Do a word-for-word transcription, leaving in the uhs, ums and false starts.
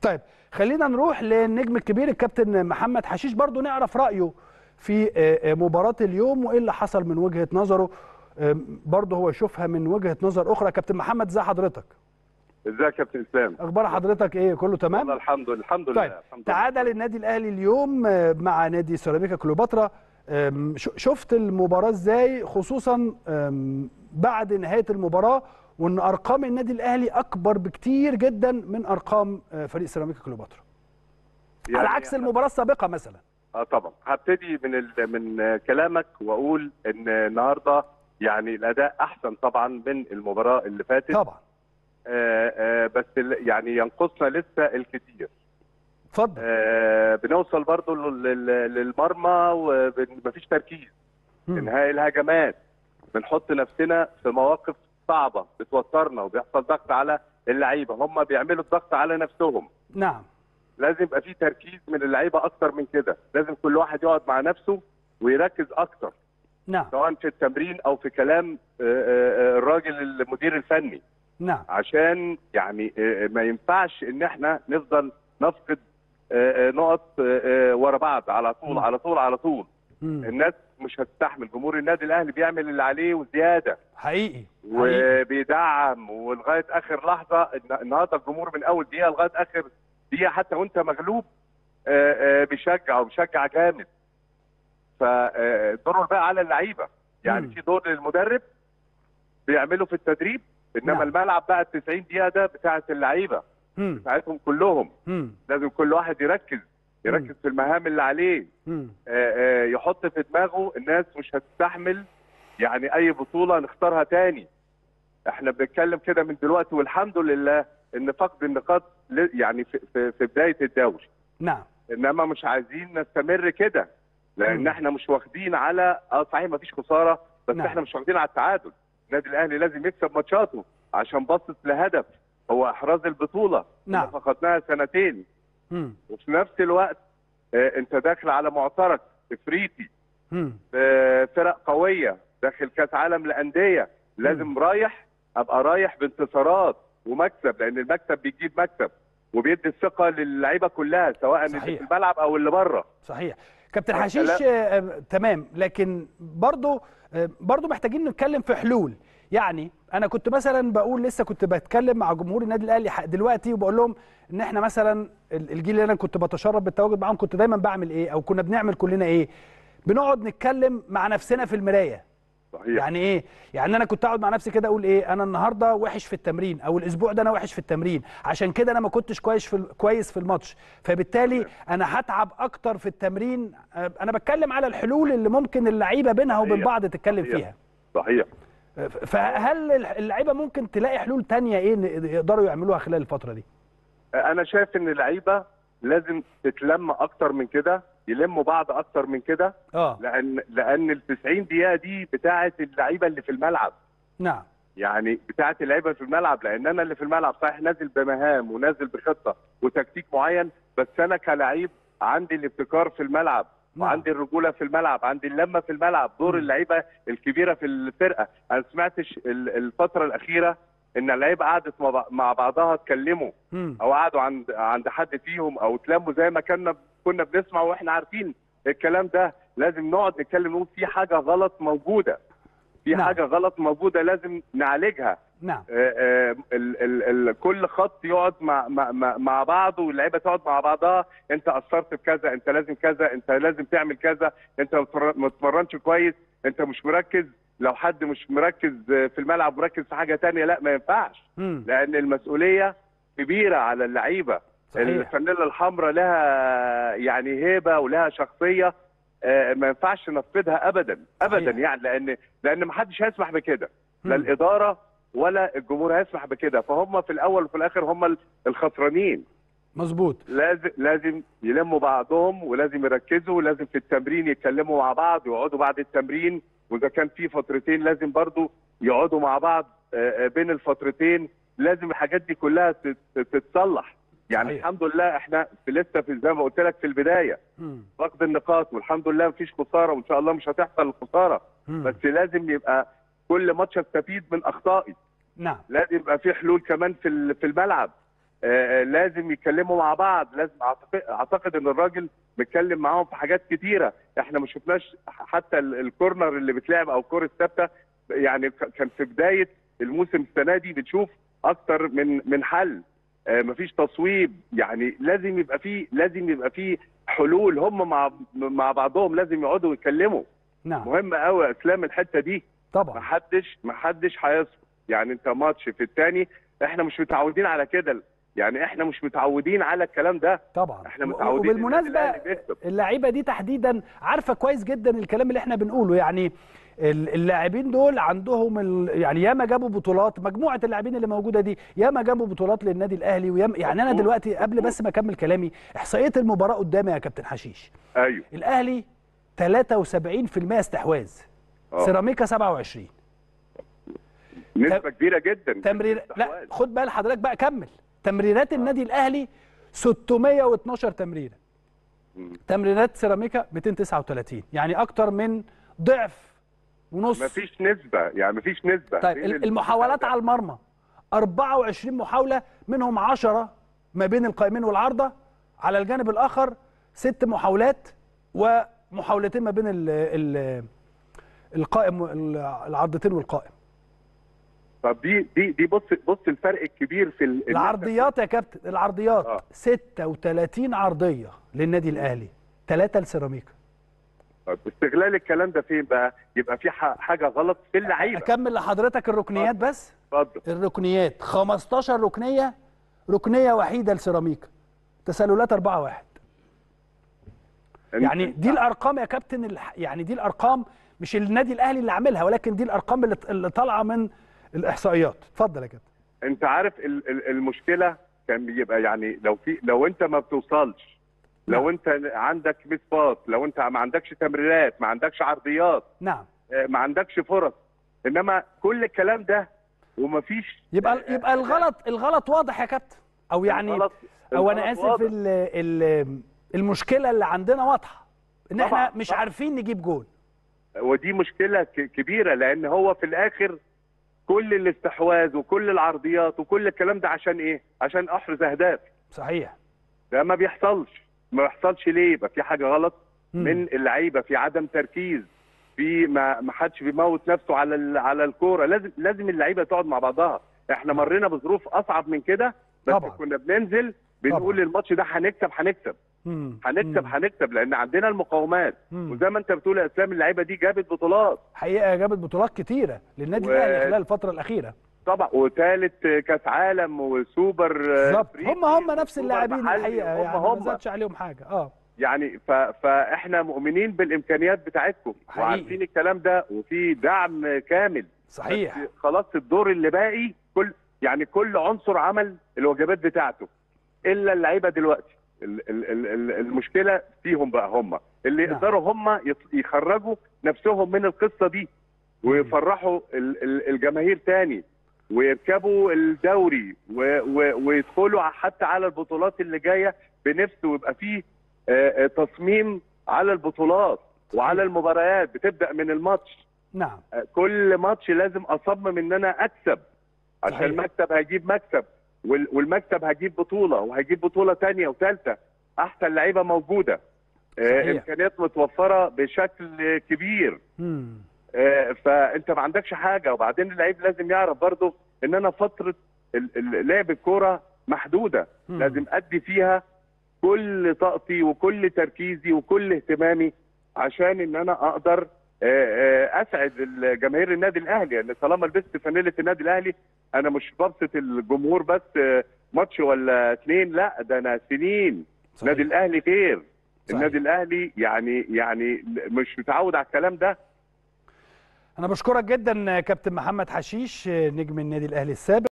طيب خلينا نروح للنجم الكبير الكابتن محمد حشيش، برضو نعرف رأيه في مباراة اليوم وايه اللي حصل من وجهة نظره، برضو هو يشوفها من وجهة نظر اخرى. كابتن محمد ازي حضرتك؟ ازيك يا كابتن اسلام؟ اخبار حضرتك ايه؟ كله تمام؟ والله الحمد لله الحمد لله. طيب تعادل النادي الاهلي اليوم مع نادي سيراميكا كليوباترا، شفت المباراة ازاي، خصوصا بعد نهاية المباراة وان ارقام النادي الاهلي اكبر بكتير جدا من ارقام فريق سيراميكا كليوباترا، يعني على عكس المباراة السابقة مثلا؟ اه طبعا. هبتدي من ال... من كلامك واقول ان النهارده يعني الاداء احسن طبعا من المباراة اللي فاتت طبعا. آه آه بس يعني ينقصنا لسه الكثير. اتفضل. آه بنوصل برضو لل... للمرمى ومفيش تركيز. انهاء الهجمات بنحط نفسنا في مواقف صعبة بتوترنا وبيحصل ضغط على اللعيبه، هم بيعملوا الضغط على نفسهم. نعم. لازم يبقى في تركيز من اللعيبه اكتر من كده، لازم كل واحد يقعد مع نفسه ويركز اكتر. نعم. سواء في التمرين او في كلام الراجل المدير الفني. نعم. عشان يعني ما ينفعش ان احنا نفضل نفقد نقط ورا بعض على طول على طول على طول. مم. الناس مش هتستحمل، جمهور النادي الاهلي بيعمل اللي عليه وزياده حقيقي وبيدعم ولغايه اخر لحظه. النهارده الجمهور من اول دقيقه لغايه اخر دقيقه حتى وانت مغلوب بيشجع وبيشجع جامد. فالدور بقى على اللعيبه، يعني في دور للمدرب بيعمله في التدريب، انما نعم. الملعب بقى ال تسعين دقيقه ده بتاعه اللعيبه بتاعتهم كلهم. مم. لازم كل واحد يركز يركز مم. في المهام اللي عليه. آآ آآ يحط في دماغه الناس مش هتستحمل يعني اي بطوله نختارها تاني. احنا بنتكلم كده من دلوقتي والحمد لله ان فقد النقاط يعني في, في, في بدايه الدوري. نعم. انما مش عايزين نستمر كده، لان مم. احنا مش واخدين على اه صحيح ما فيش خساره بس نعم. احنا مش واخدين على التعادل. النادي الاهلي لازم يكسب ماتشاته عشان باصص لهدف هو احراز البطوله. نعم. فقدناها سنتين. مم. وفي نفس الوقت اه انت داخل على معترك افريقي اه فرق قويه داخل كاس عالم للانديه، لازم مم. رايح ابقى رايح بانتصارات ومكسب، لان المكسب بيجيب مكسب وبيدي الثقه للعيبه كلها سواء صحيح. اللي في الملعب او اللي بره. صحيح. كابتن حشيش آه تمام، لكن برضو آه برضو محتاجين نتكلم في حلول. يعني انا كنت مثلا بقول، لسه كنت بتكلم مع جمهور النادي الاهلي دلوقتي وبقول لهم ان احنا مثلا الجيل اللي انا كنت بتشرف بالتواجد معاهم كنت دايما بعمل ايه او كنا بنعمل كلنا ايه؟ بنقعد نتكلم مع نفسنا في المرايه. صحيح. يعني ايه؟ يعني انا كنت اقعد مع نفسي كده اقول ايه؟ انا النهارده وحش في التمرين، او الاسبوع ده انا وحش في التمرين، عشان كده انا ما كنتش كويس في كويس في الماتش، فبالتالي انا هتعب اكتر في التمرين. انا بتكلم على الحلول اللي ممكن اللعيبه بينها وبين بعض تتكلم صحيح. فيها. صحيح. فهل اللعيبه ممكن تلاقي حلول تانية ايه يقدروا يعملوها خلال الفتره دي؟ انا شايف ان اللعيبه لازم تتلم اكتر من كده، يلموا بعض اكتر من كده. اه لان لان ال تسعين دقيقه دي بتاعه اللعيبه اللي في الملعب. نعم. يعني بتاعه اللعيبه في الملعب، لان انا اللي في الملعب صحيح نازل بمهام ونازل بخطه وتكتيك معين، بس انا كلاعب عندي الابتكار في الملعب. نعم. وعندي الرجوله في الملعب، عندي اللمه في الملعب، دور اللعيبه الكبيره في الفرقه. انا ما سمعتش الفتره الاخيره ان اللعيبه قعدت مع بعضها اتكلموا او قعدوا عند عند حد فيهم او اتلموا زي ما كنا كنا بنسمع واحنا عارفين الكلام ده. لازم نقعد نتكلم نقول في حاجه غلط موجوده، في نعم. حاجه غلط موجوده لازم نعالجها. نعم. آآ آآ ال ال ال كل خط يقعد مع مع مع بعضه واللعيبه تقعد مع بعضها. انت قصرت في كذا، انت لازم كذا، انت لازم تعمل كذا، انت ما بتتمرنش كويس، انت مش مركز. لو حد مش مركز في الملعب مركز في حاجه ثانيه لا ما ينفعش. مم. لان المسؤوليه كبيره على اللعيبه. الفانيلا الحمراء لها يعني هيبه ولها شخصيه آه ما ينفعش نفقدها ابدا ابدا. صحيح. يعني لان لان ما حدش هيسمح بكده، لا الاداره ولا الجمهور هيسمح بكده، فهم في الاول وفي الاخر هم الخسرانين. مظبوط. لازم لازم يلموا بعضهم ولازم يركزوا ولازم في التمرين يتكلموا مع بعض ويقعدوا بعد التمرين، واذا كان في فترتين لازم برضو يقعدوا مع بعض بين الفترتين. لازم الحاجات دي كلها تتصلح. يعني صحيح. الحمد لله احنا في لسه في زي ما قلت لك في البدايه فقد النقاط، والحمد لله مفيش خساره وان شاء الله مش هتحصل الخساره. بس لازم يبقى كل ماتش استفيد من اخطائي. نعم. لازم يبقى في حلول كمان في في الملعب. آه لازم يتكلموا مع بعض. لازم اعتقد اعتقد ان الراجل متكلم معاهم في حاجات كتيره. احنا ما شفناش حتى الكورنر اللي بتلعب او الكور الثابته، يعني كان في بدايه الموسم السنه دي بنشوف اكتر من من حل. آه مفيش تصويب. يعني لازم يبقى فيه لازم يبقى فيه حلول. هم مع مع بعضهم لازم يقعدوا يتكلموا. نعم. مهم قوي يا اسلام الحته دي. طبعا. محدش محدش هيصبر. يعني انت ماتش في الثاني، احنا مش متعودين على كده. يعني احنا مش متعودين على الكلام ده. طبعا. احنا متعودين. وبالمناسبه اللعيبه دي تحديدا عارفه كويس جدا الكلام اللي احنا بنقوله. يعني اللاعبين دول عندهم ال... يعني ياما جابوا بطولات. مجموعه اللاعبين اللي موجوده دي ياما جابوا بطولات للنادي الاهلي وياما. يعني انا دلوقتي قبل بس ما اكمل كلامي، احصائيه المباراه قدامي يا كابتن حشيش. ايوه. الاهلي ثلاثة وسبعين في المية استحواذ، أوه. سيراميكا سبعة وعشرين. نسبه كبيره جدا. تمرير لا خد بال حضرتك بقى، كمل. تمريرات النادي الاهلي ستمية واتناشر تمريره. مم. تمريرات سيراميكا مئتين وتسعة وثلاثين، يعني اكتر من ضعف ونص. مفيش نسبه، يعني مفيش نسبه. طيب المحاولات على المرمى أربعة وعشرين محاوله، منهم عشرة ما بين القائمين والعارضه. على الجانب الاخر ست محاولات ومحاولتين ما بين ال ال القائم العرضتين والقائم. طب دي دي دي بص بص الفرق الكبير في العرضيات يا كابتن. العرضيات آه. ستة وثلاثين عرضيه للنادي الاهلي، ثلاثه لسيراميكا. طب استغلال الكلام ده فين بقى؟ يبقى في حاجه غلط في اللعيبه. اكمل لحضرتك الركنيات بس. اتفضل. الركنيات خمستاشر ركنيه، ركنيه وحيده لسيراميكا، تسللات أربعة واحد. يعني دي الارقام يا كابتن. يعني دي الارقام مش النادي الاهلي اللي عاملها، ولكن دي الارقام اللي اللي طالعه من الاحصائيات. اتفضل يا كابتن. انت عارف المشكله كان بيبقى يعني لو في لو انت ما بتوصلش، لو نعم. انت عندك ميس باس، لو انت ما عندكش تمريرات، ما عندكش عرضيات، نعم، ما عندكش فرص، انما كل الكلام ده ومفيش، يبقى يبقى الغلط الغلط واضح يا كابتن. او يعني الغلط او انا اسف ال ال المشكله اللي عندنا واضحه، ان طبعًا احنا مش طبعًا. عارفين نجيب جول. ودي مشكله كبيره، لان هو في الاخر كل الاستحواذ وكل العرضيات وكل الكلام ده عشان ايه؟ عشان احرز اهداف. صحيح. ده ما بيحصلش. ما بيحصلش ليه؟ يبقى في حاجه غلط مم. من اللعيبه، في عدم تركيز، في ما ما حدش بيموت نفسه على على الكوره. لازم لازم اللعيبه تقعد مع بعضها. احنا مرينا بظروف اصعب من كده، بس طبعا. كنا بننزل بنقول الماتش ده هنكسب هنكسب هنكسب هنكسب لان عندنا المقاومات. مم. وزي ما انت بتقول يا اسلام، اللعيبه دي جابت بطولات. حقيقه جابت بطولات كتيره للنادي و... الاهلي خلال الفتره الاخيره. طبعا، وثالث كاس عالم وسوبر. بالظبط. هم هم نفس اللاعبين الحقيقه، هم يعني هم. ما زادش عليهم حاجه. اه يعني ف... فاحنا مؤمنين بالامكانيات بتاعتكم وعارفين الكلام ده، وفي دعم كامل. صحيح. خلاص الدور اللي باقي كل يعني كل عنصر عمل الواجبات بتاعته الا اللعيبه دلوقتي. ال... ال... ال... المشكله فيهم بقى، هم اللي نعم. يقدروا هم يخرجوا نفسهم من القصه دي ويفرحوا الجماهير تاني ويركبوا الدوري و... و... ويدخلوا حتى على البطولات اللي جايه بنفس، ويبقى فيه آه تصميم على البطولات وعلى المباريات. بتبدا من الماتش. نعم. آه كل ماتش لازم اصمم ان انا اكسب، عشان صحيح. المكسب هيجيب مكسب، وال... والمكسب هيجيب بطوله وهيجيب بطوله ثانيه وثالثه. احسن لعيبه موجوده، آه امكانيات متوفره بشكل كبير. امم آه فانت ما عندكش حاجه. وبعدين اللعيب لازم يعرف برضه ان انا فتره لعب الكوره محدوده. مم. لازم ادي فيها كل طاقتي وكل تركيزي وكل اهتمامي عشان ان انا اقدر اسعد جماهير النادي الاهلي. لان يعني طالما لبست فانيله النادي الاهلي انا مش ببسط الجمهور بس ماتش ولا اثنين، لا ده انا سنين. النادي الاهلي غير. النادي الاهلي يعني يعني مش متعود على الكلام ده. انا بشكرك جدا كابتن محمد حشيش، نجم النادي الاهلي السابق.